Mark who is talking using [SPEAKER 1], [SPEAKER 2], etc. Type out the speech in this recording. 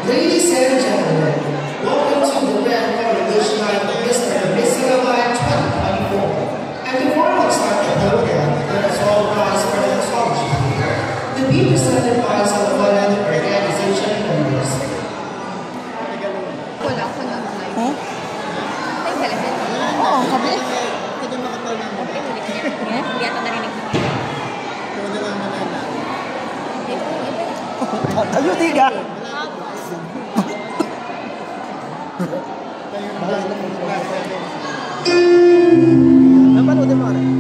[SPEAKER 1] Ladies and gentlemen, welcome to the grand coronation night of Mr. and Miss Sinabay 2024. And before we start the program, let us all rise for the astrology to be presented by some of our organization members.
[SPEAKER 2] Oh? Oo, sabi. Hindi ata narinig.
[SPEAKER 3] Tayo, tiga! Napanood mo rin?